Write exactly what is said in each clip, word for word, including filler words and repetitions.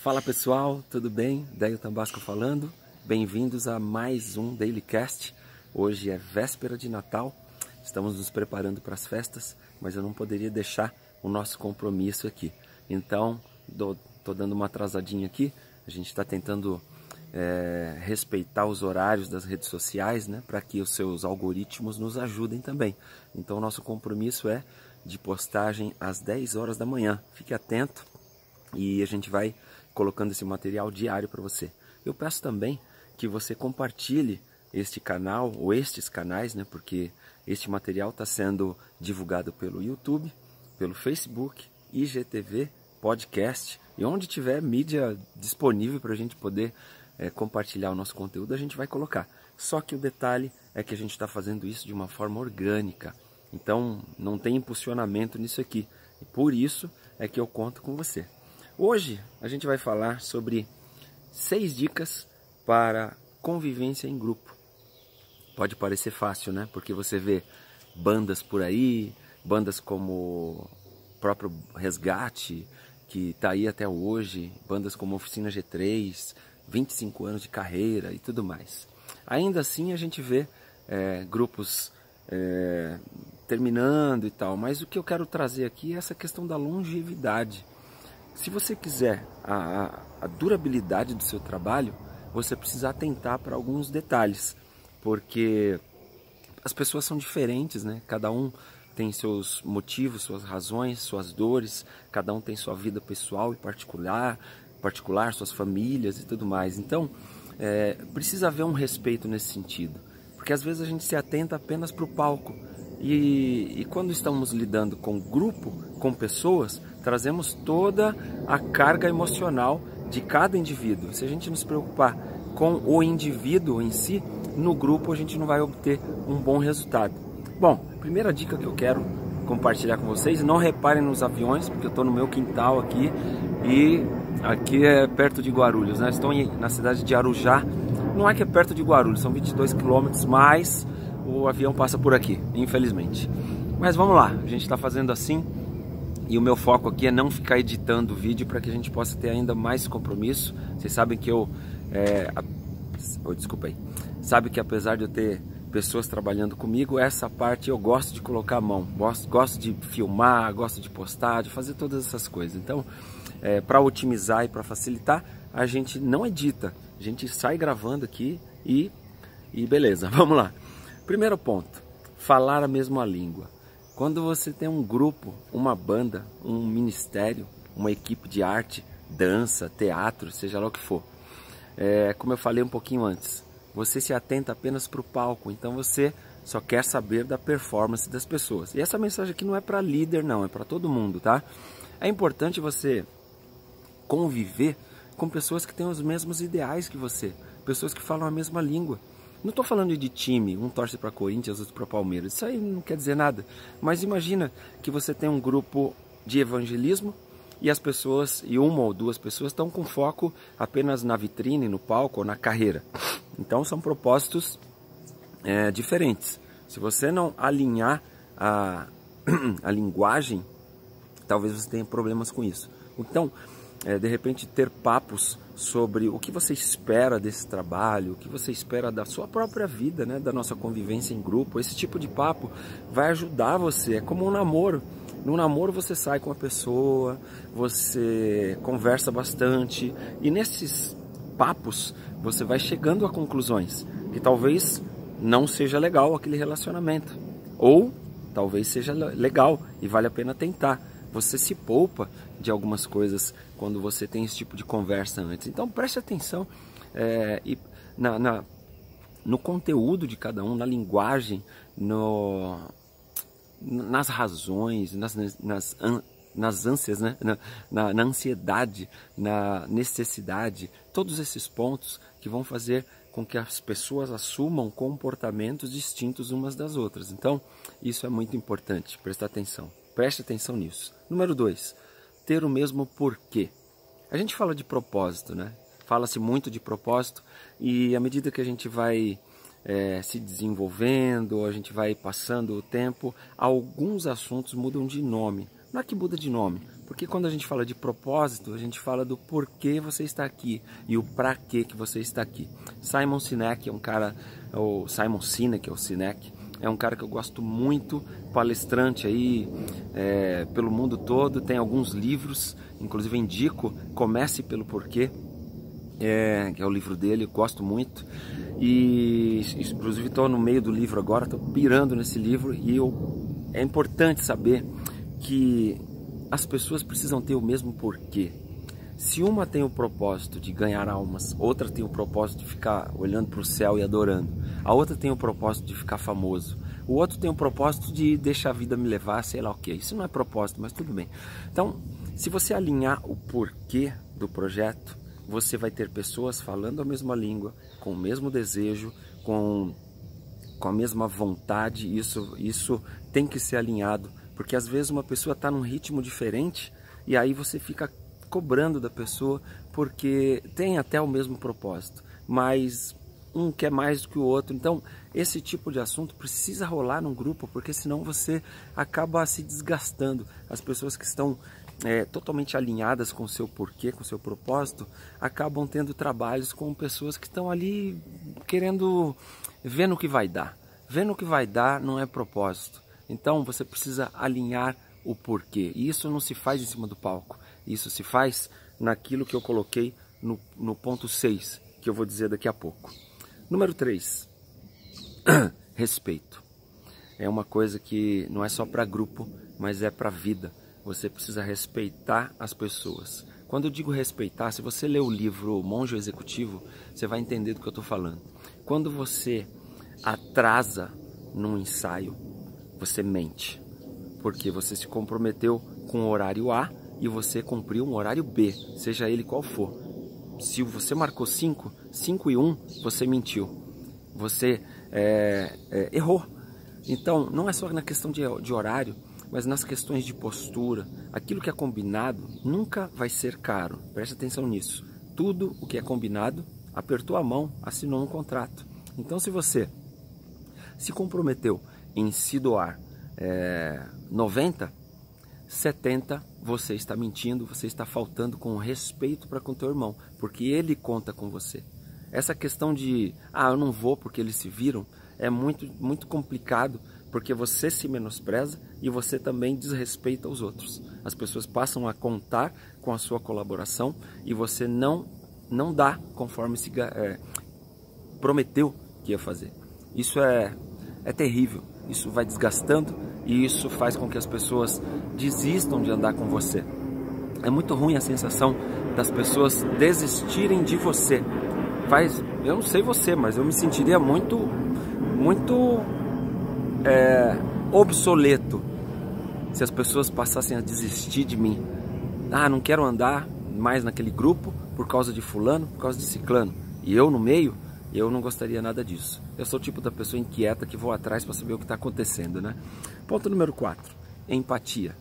Fala pessoal, tudo bem? Deio Tambasco falando. Bem-vindos a mais um DailyCast. Hoje é véspera de Natal, estamos nos preparando para as festas, mas eu não poderia deixar o nosso compromisso aqui. Então, estou dando uma atrasadinha aqui, a gente está tentando é, respeitar os horários das redes sociais, né, para que os seus algoritmos nos ajudem também. Então, o nosso compromisso é de postagem às dez horas da manhã. Fique atento e a gente vai colocando esse material diário para você. Eu peço também que você compartilhe este canal, ou estes canais, né, porque este material está sendo divulgado pelo YouTube, pelo Facebook, I G T V, podcast, e onde tiver mídia disponível para a gente poder é, compartilhar o nosso conteúdo, a gente vai colocar. Só que o detalhe é que a gente está fazendo isso de uma forma orgânica, então não tem impulsionamento nisso aqui, e por isso é que eu conto com você. Hoje a gente vai falar sobre seis dicas para convivência em grupo. Pode parecer fácil, né? Porque você vê bandas por aí, bandas como o próprio Resgate, que está aí até hoje, bandas como Oficina G três, vinte e cinco anos de carreira e tudo mais. Ainda assim a gente vê é, grupos é, terminando e tal, mas o que eu quero trazer aqui é essa questão da longevidade. Se você quiser a, a, a durabilidade do seu trabalho, você precisa atentar para alguns detalhes, porque as pessoas são diferentes, né? Cada um tem seus motivos, suas razões, suas dores, cada um tem sua vida pessoal e particular, particular, suas famílias e tudo mais. Então, é, precisa haver um respeito nesse sentido, porque às vezes a gente se atenta apenas para o palco e, e quando estamos lidando com grupo, com pessoas, trazemos toda a carga emocional de cada indivíduo. Se a gente nos preocupar com o indivíduo em si, no grupo a gente não vai obter um bom resultado. Bom, primeira dica que eu quero compartilhar com vocês, não reparem nos aviões, porque eu estou no meu quintal aqui e aqui é perto de Guarulhos, né? Estou na cidade de Arujá, não é que é perto de Guarulhos, são vinte e dois quilômetros, mas o avião passa por aqui, infelizmente. Mas vamos lá, a gente está fazendo assim. E o meu foco aqui é não ficar editando o vídeo para que a gente possa ter ainda mais compromisso. Vocês sabem que eu... É, a, oh, desculpa aí. Sabe que apesar de eu ter pessoas trabalhando comigo, essa parte eu gosto de colocar a mão. Gosto, gosto de filmar, gosto de postar, de fazer todas essas coisas. Então, é, para otimizar e para facilitar, a gente não edita. A gente sai gravando aqui e, e beleza, vamos lá. Primeiro ponto, falar a mesma língua. Quando você tem um grupo, uma banda, um ministério, uma equipe de arte, dança, teatro, seja lá o que for, é, como eu falei um pouquinho antes, você se atenta apenas para o palco, então você só quer saber da performance das pessoas. E essa mensagem aqui não é para líder não, é para todo mundo, tá? É importante você conviver com pessoas que têm os mesmos ideais que você, pessoas que falam a mesma língua. Não estou falando de time, um torce para Corinthians, outro para Palmeiras, isso aí não quer dizer nada. Mas imagina que você tem um grupo de evangelismo e as pessoas, e uma ou duas pessoas estão com foco apenas na vitrine, no palco ou na carreira. Então são propósitos é, diferentes. Se você não alinhar a, a linguagem, talvez você tenha problemas com isso. Então, é, de repente ter papos sobre o que você espera desse trabalho, o que você espera da sua própria vida, né, da nossa convivência em grupo. Esse tipo de papo vai ajudar você, é como um namoro. No namoro você sai com a pessoa, você conversa bastante e nesses papos você vai chegando a conclusões que talvez não seja legal aquele relacionamento, ou talvez seja legal e vale a pena tentar. Você se poupa de algumas coisas quando você tem esse tipo de conversa antes. Então preste atenção é, e na, na, no conteúdo de cada um, na linguagem, no, nas razões, nas, nas, nas ânsias, né? na, na, na ansiedade, na necessidade. Todos esses pontos que vão fazer com que as pessoas assumam comportamentos distintos umas das outras. Então isso é muito importante, prestar atenção. Preste atenção nisso. Número dois, ter o mesmo porquê. A gente fala de propósito, né? Fala-se muito de propósito e à medida que a gente vai é, se desenvolvendo, a gente vai passando o tempo, alguns assuntos mudam de nome. Não é que muda de nome, Porque quando a gente fala de propósito, a gente fala do porquê você está aqui e o para quê que você está aqui. Simon Sinek é um cara, o Simon Sinek, ou Sinek, é um cara que eu gosto muito, palestrante aí é, pelo mundo todo, tem alguns livros, inclusive indico, Comece pelo Porquê, é, que é o livro dele, eu gosto muito. E inclusive estou no meio do livro agora, estou pirando nesse livro e eu, é importante saber que as pessoas precisam ter o mesmo porquê. Se uma tem o propósito de ganhar almas, outra tem o propósito de ficar olhando para o céu e adorando, a outra tem o propósito de ficar famoso, o outro tem o propósito de deixar a vida me levar, sei lá o que. Isso não é propósito, mas tudo bem. Então, se você alinhar o porquê do projeto, você vai ter pessoas falando a mesma língua, com o mesmo desejo, com, com a mesma vontade. Isso, isso tem que ser alinhado, porque às vezes uma pessoa está num ritmo diferente e aí você fica cobrando da pessoa porque tem até o mesmo propósito, mas um quer mais do que o outro. Então esse tipo de assunto precisa rolar num grupo, porque senão você acaba se desgastando. As pessoas que estão é, totalmente alinhadas com o seu porquê, com o seu propósito, acabam tendo trabalhos com pessoas que estão ali querendo ver no que vai dar. Ver no que vai dar não é propósito. Então você precisa alinhar o porquê. E isso não se faz em cima do palco. Isso se faz naquilo que eu coloquei no, no ponto seis, que eu vou dizer daqui a pouco. Número três. Respeito. É uma coisa que não é só para grupo, mas é para a vida. Você precisa respeitar as pessoas. Quando eu digo respeitar, se você ler o livro Monge Executivo, você vai entender do que eu estou falando. Quando você atrasa num ensaio, você mente, porque você se comprometeu com o horário A e você cumpriu um horário B, seja ele qual for. Se você marcou cinco, cinco e um, você mentiu, você é, é, errou. Então, não é só na questão de, de horário, mas nas questões de postura. Aquilo que é combinado nunca vai ser caro, preste atenção nisso. Tudo o que é combinado, apertou a mão, assinou um contrato. Então, se você se comprometeu em se doar é, noventa, setenta, você está mentindo, você está faltando com respeito para com o teu irmão, porque ele conta com você. Essa questão de, ah, eu não vou porque eles se viram, é muito, muito complicado, porque você se menospreza e você também desrespeita os outros. As pessoas passam a contar com a sua colaboração e você não, não dá conforme se é, prometeu que ia fazer. Isso é, é terrível, isso vai desgastando e isso faz com que as pessoas desistam de andar com você. É muito ruim a sensação das pessoas desistirem de você. Faz, eu não sei você, mas eu me sentiria muito, muito é, obsoleto se as pessoas passassem a desistir de mim. Ah, não quero andar mais naquele grupo por causa de fulano, por causa de ciclano. E eu no meio, eu não gostaria nada disso. Eu sou o tipo da pessoa inquieta que vou atrás para saber o que está acontecendo, né? Ponto número quatro, empatia.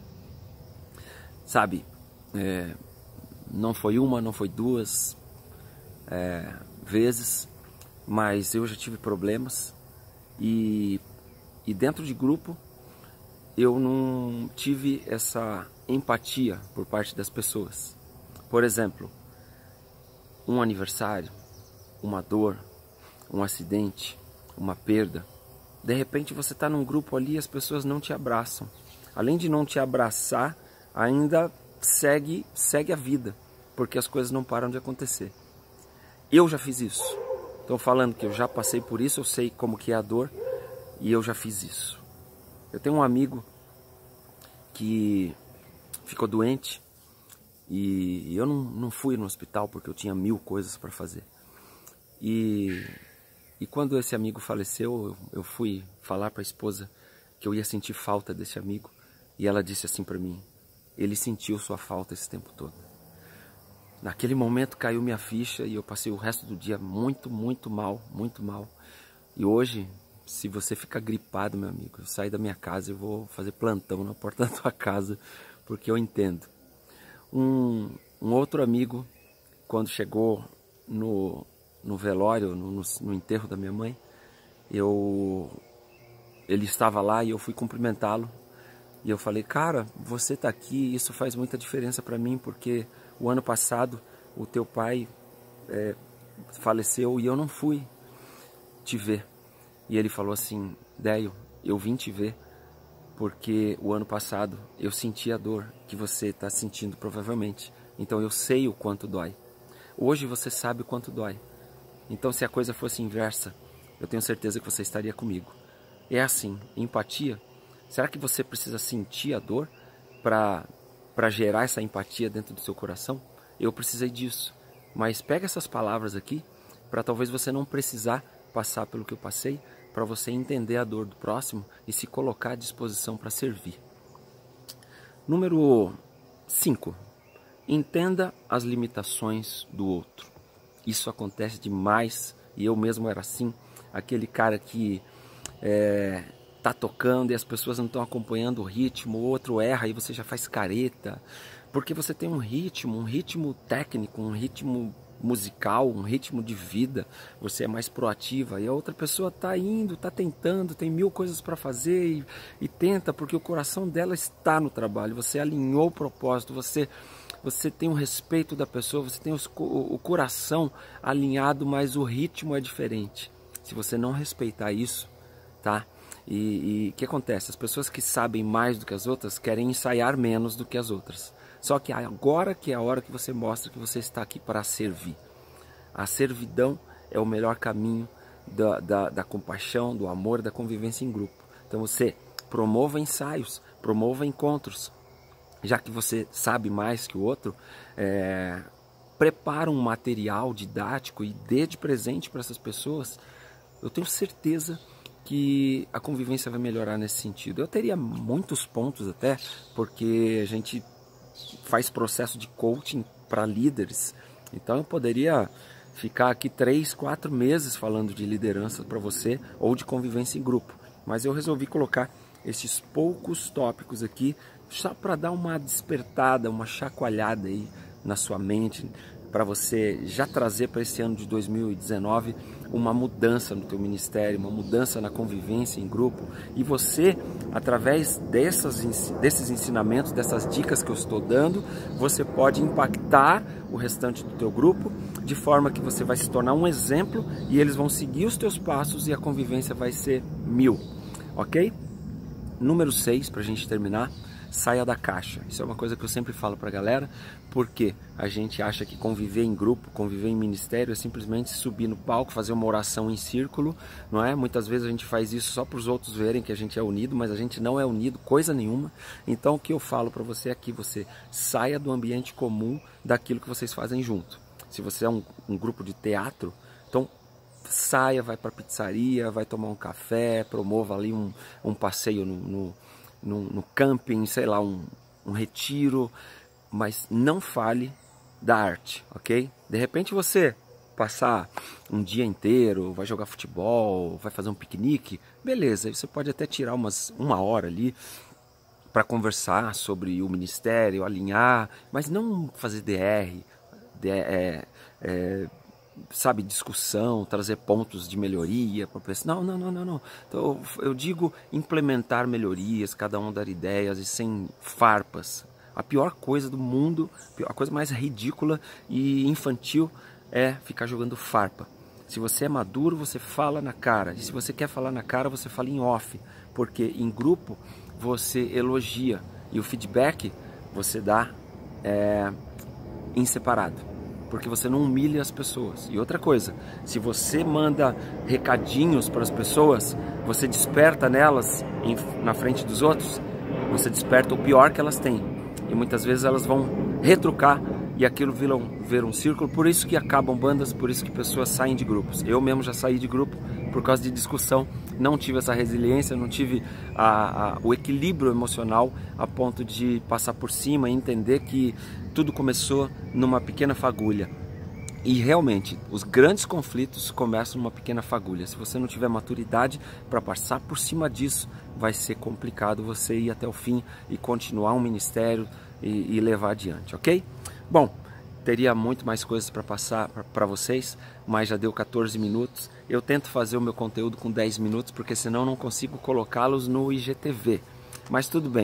Sabe, é, não foi uma, não foi duas é, vezes, mas eu já tive problemas e, e dentro de grupo eu não tive essa empatia por parte das pessoas. Por exemplo, um aniversário, uma dor, um acidente, uma perda. De repente você está num grupo ali e as pessoas não te abraçam. Além de não te abraçar, ainda segue, segue a vida, porque as coisas não param de acontecer. Eu já fiz isso. Estou falando que eu já passei por isso, eu sei como que é a dor e eu já fiz isso. Eu tenho um amigo que ficou doente e eu não, não fui no hospital porque eu tinha mil coisas para fazer. E, e quando esse amigo faleceu, eu, eu fui falar para a esposa que eu ia sentir falta desse amigo. E ela disse assim para mim, ele sentiu sua falta esse tempo todo. Naquele momento caiu minha ficha e eu passei o resto do dia muito, muito mal, muito mal. E hoje, se você ficar gripado, meu amigo, eu saio da minha casa e vou fazer plantão na porta da tua casa, porque eu entendo. Um, um outro amigo, quando chegou no, no velório, no, no, no enterro da minha mãe, eu, ele estava lá e eu fui cumprimentá-lo. E eu falei, cara, você tá aqui, isso faz muita diferença para mim, porque o ano passado o teu pai é, faleceu e eu não fui te ver. E ele falou assim, Déio, eu vim te ver porque o ano passado eu senti a dor que você está sentindo provavelmente. Então eu sei o quanto dói. Hoje você sabe o quanto dói. Então se a coisa fosse inversa, eu tenho certeza que você estaria comigo. É assim, empatia. Será que você precisa sentir a dor para para gerar essa empatia dentro do seu coração? Eu precisei disso. Mas pega essas palavras aqui para talvez você não precisar passar pelo que eu passei, para você entender a dor do próximo e se colocar à disposição para servir. Número cinco. Entenda as limitações do outro. Isso acontece demais e eu mesmo era assim. Aquele cara que é, tá tocando e as pessoas não estão acompanhando o ritmo, o outro erra e você já faz careta. Porque você tem um ritmo, um ritmo técnico, um ritmo musical, um ritmo de vida, você é mais proativa e a outra pessoa está indo, está tentando, tem mil coisas para fazer e, e tenta porque o coração dela está no trabalho, você alinhou o propósito, você, você tem o respeito da pessoa, você tem os, o, o coração alinhado, mas o ritmo é diferente. Se você não respeitar isso, tá? E o que acontece? As pessoas que sabem mais do que as outras querem ensaiar menos do que as outras. Só que agora que é a hora que você mostra que você está aqui para servir. A servidão é o melhor caminho da, da, da compaixão, do amor, da convivência em grupo. Então você promova ensaios, promova encontros. Já que você sabe mais que o outro, é, prepara um material didático e dê de presente para essas pessoas. Eu tenho certeza que a convivência vai melhorar nesse sentido. Eu teria muitos pontos até, porque a gente faz processo de coaching para líderes, então eu poderia ficar aqui três, quatro meses falando de liderança para você ou de convivência em grupo, mas eu resolvi colocar esses poucos tópicos aqui só para dar uma despertada, uma chacoalhada aí na sua mente, para você já trazer para esse ano de dois mil e dezenove uma mudança no teu ministério, uma mudança na convivência em grupo. E você, através dessas, desses ensinamentos, dessas dicas que eu estou dando, você pode impactar o restante do teu grupo, de forma que você vai se tornar um exemplo e eles vão seguir os teus passos e a convivência vai ser mil, ok? Número seis, para a gente terminar. Saia da caixa. Isso é uma coisa que eu sempre falo para a galera, porque a gente acha que conviver em grupo, conviver em ministério é simplesmente subir no palco, fazer uma oração em círculo, não é? Muitas vezes a gente faz isso só para os outros verem que a gente é unido, mas a gente não é unido coisa nenhuma. Então o que eu falo para você é que você saia do ambiente comum daquilo que vocês fazem junto. Se você é um, um grupo de teatro, então saia, vai para a pizzaria, vai tomar um café, promova ali um, um passeio no, no No, no camping, sei lá, um, um retiro, mas não fale da arte, ok? De repente você passar um dia inteiro, vai jogar futebol, vai fazer um piquenique, beleza, aí você pode até tirar umas, uma hora ali para conversar sobre o ministério, alinhar, mas não fazer D R, D, é, é, sabe, discussão, trazer pontos de melhoria para pessoa. Não, não, não, não, não. Então, eu digo implementar melhorias, cada um dar ideias e sem farpas. A pior coisa do mundo, a coisa mais ridícula e infantil é ficar jogando farpa. Se você é maduro, você fala na cara. E se você quer falar na cara, você fala em off. Porque em grupo você elogia e o feedback você dá é, em separado. Porque você não humilha as pessoas. E outra coisa, se você manda recadinhos para as pessoas, você desperta nelas, em, na frente dos outros, você desperta o pior que elas têm. E muitas vezes elas vão retrucar e aquilo vira um, vira um círculo. Por isso que acabam bandas, por isso que pessoas saem de grupos. Eu mesmo já saí de grupo por causa de discussão. Não tive essa resiliência, não tive a, a, o equilíbrio emocional a ponto de passar por cima e entender que tudo começou numa pequena fagulha. E realmente, os grandes conflitos começam numa pequena fagulha. Se você não tiver maturidade para passar por cima disso, vai ser complicado você ir até o fim e continuar um ministério e, e levar adiante, ok? Bom, teria muito mais coisas para passar para vocês, mas já deu quatorze minutos. Eu tento fazer o meu conteúdo com dez minutos, porque senão não consigo colocá-los no I G T V. Mas tudo bem,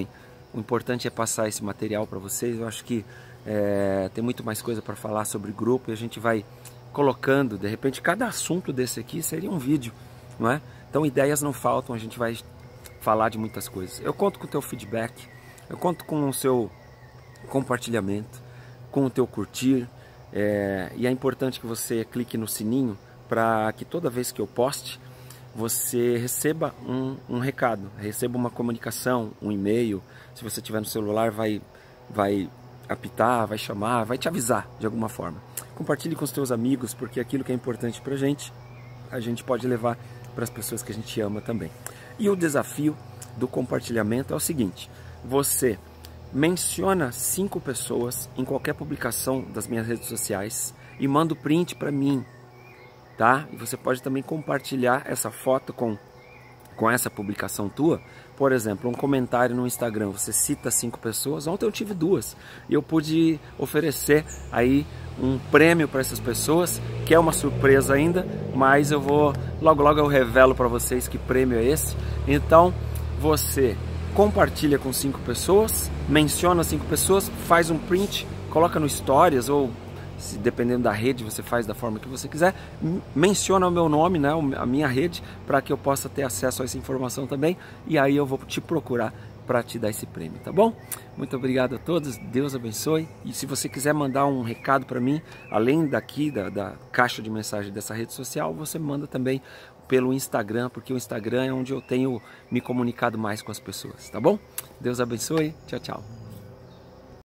O importante é passar esse material para vocês. Eu acho que é, tem muito mais coisa para falar sobre grupo e a gente vai colocando, de repente, cada assunto desse aqui seria um vídeo, não é? Então ideias não faltam, a gente vai falar de muitas coisas. Eu conto com o teu feedback, eu conto com o seu compartilhamento, com o teu curtir, é, e é importante que você clique no sininho para que toda vez que eu poste, você receba um, um recado, receba uma comunicação, um e-mail. Se você tiver no celular, vai, vai apitar, vai chamar, vai te avisar de alguma forma. Compartilhe com os teus amigos, porque aquilo que é importante pra gente, a gente pode levar para as pessoas que a gente ama também. E o desafio do compartilhamento é o seguinte: você menciona cinco pessoas em qualquer publicação das minhas redes sociais e manda o print para mim, tá? E você pode também compartilhar essa foto com, com essa publicação tua. Por exemplo, um comentário no Instagram, você cita cinco pessoas. Ontem eu tive duas e eu pude oferecer aí um prêmio para essas pessoas, que é uma surpresa ainda, mas eu vou, logo logo eu revelo para vocês que prêmio é esse. Então você compartilha com cinco pessoas, menciona cinco pessoas, faz um print, coloca no Stories, ou se dependendo da rede você faz da forma que você quiser, menciona o meu nome, né, a minha rede, para que eu possa ter acesso a essa informação também, e aí eu vou te procurar para te dar esse prêmio, tá bom? Muito obrigado a todos, Deus abençoe. E se você quiser mandar um recado para mim, além daqui da, da caixa de mensagem dessa rede social, você manda também pelo Instagram, porque o Instagram é onde eu tenho me comunicado mais com as pessoas, tá bom? Deus abençoe, tchau, tchau.